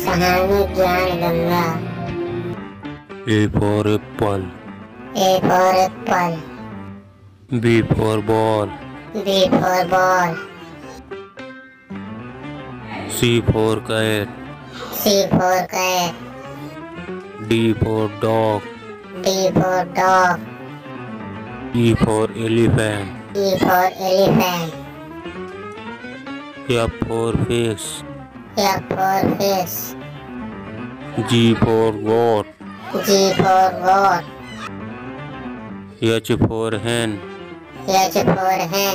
सहानी ज्ञान Ganga. A for apple. A for apple. B for ball. B for ball. C for cat. C for cat. D for dog. D for dog. E for elephant. E for elephant. F for fish. F for fish. G for goat. G for goat. H for hen. H for hen.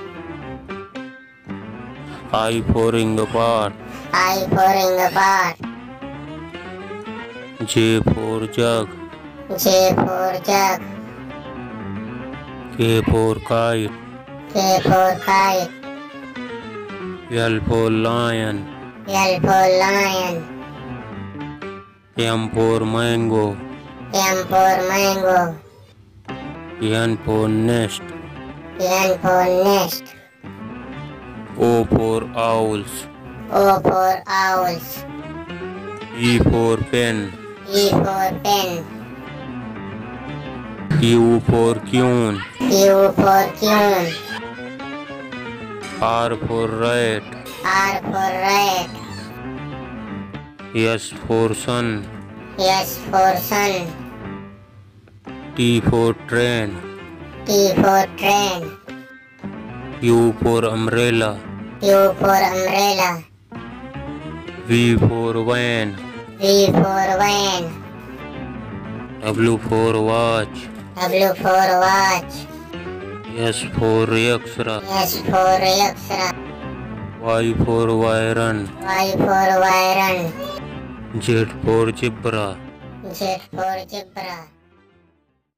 I for inglepot. I for inglepot. J for jug. J for jug. K for kite. K for kite. L for lion. L for lion. M for mango. M for mango. N for nest. N for nest. O for owls. O for owls. E for pen. E for pen. Q for queen. Q for queen. R for rat. R for rat. S for sun. S for sun. T for train. T for train. U for umbrella. U for umbrella. V for van. V for van. W for watch. W for watch. S for Yaksra. S for Yaksra. Y for Vyran. Y for Vyran. Z for zebra. Z for zebra.